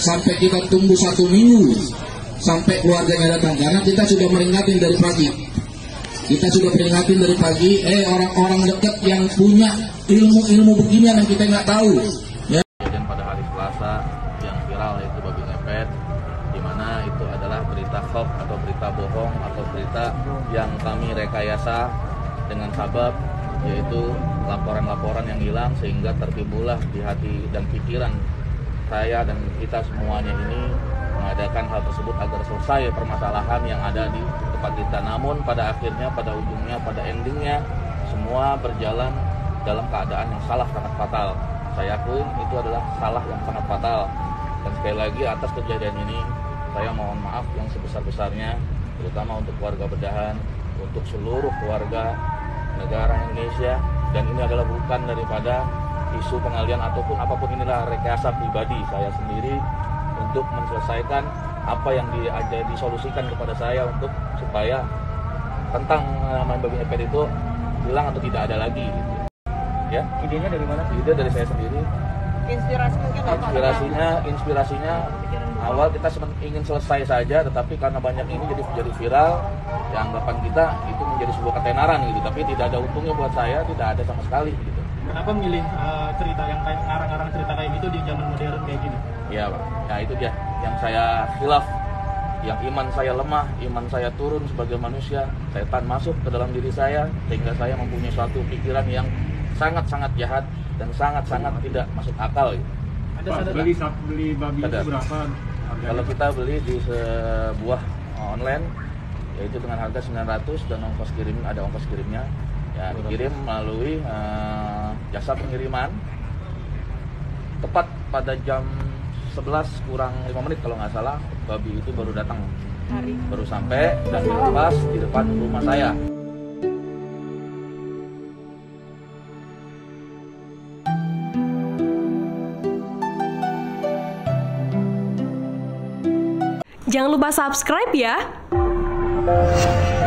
sampai kita tunggu 1 minggu sampai keluarganya datang, karena kita sudah meringatin dari pagi. Kita sudah peringatin dari pagi, orang-orang dekat yang punya ilmu-ilmu beginian yang kita nggak tahu. Ya. Dan pada hari Selasa yang viral yaitu babi ngepet, di mana itu adalah berita hoax atau berita bohong atau berita yang kami rekayasa dengan sabab yaitu laporan-laporan yang hilang, sehingga tertimbullah di hati dan pikiran saya dan kita semuanya ini mengadakan hal tersebut agar selesai permasalahan yang ada di tempat kita. Namun pada akhirnya, pada ujungnya, pada endingnya semua berjalan dalam keadaan yang sangat fatal. Saya akui itu adalah salah yang sangat fatal. Dan sekali lagi atas kejadian ini saya mohon maaf yang sebesar-besarnya, terutama untuk keluarga Bedahan, untuk seluruh keluarga negara Indonesia. Dan ini adalah bukan daripada isu pengalian ataupun apapun, inilah rekayasa pribadi saya sendiri untuk menyelesaikan apa yang disolusikan kepada saya untuk supaya tentang main babi ngepet itu hilang atau tidak ada lagi gitu. Ya. Idenya dari mana? Ide dari saya sendiri. Inspirasi mungkin Inspirasinya awal kita ingin selesai saja, tetapi karena banyak ini jadi viral, ya anggapan kita itu menjadi sebuah ketenaran gitu, tapi tidak ada untungnya buat saya, tidak ada sama sekali gitu. Kenapa milih cerita yang kayak ngarang-ngarang cerita kayak gitu di zaman modern kayak gini? Iya Pak, ya itu dia yang saya khilaf, yang iman saya lemah, iman saya turun sebagai manusia, setan masuk ke dalam diri saya sehingga saya mempunyai suatu pikiran yang sangat-sangat jahat dan sangat-sangat tidak masuk akal. Ada beli babi itu berapa? Kalau kita beli di sebuah online yaitu dengan harga 900 dan ongkos kirim, ada ongkos kirimnya. Ya, dikirim melalui jasa pengiriman tepat pada jam 11 kurang 5 menit kalau nggak salah, babi itu baru datang, baru sampai dan dilepas di depan rumah saya. Jangan lupa subscribe ya.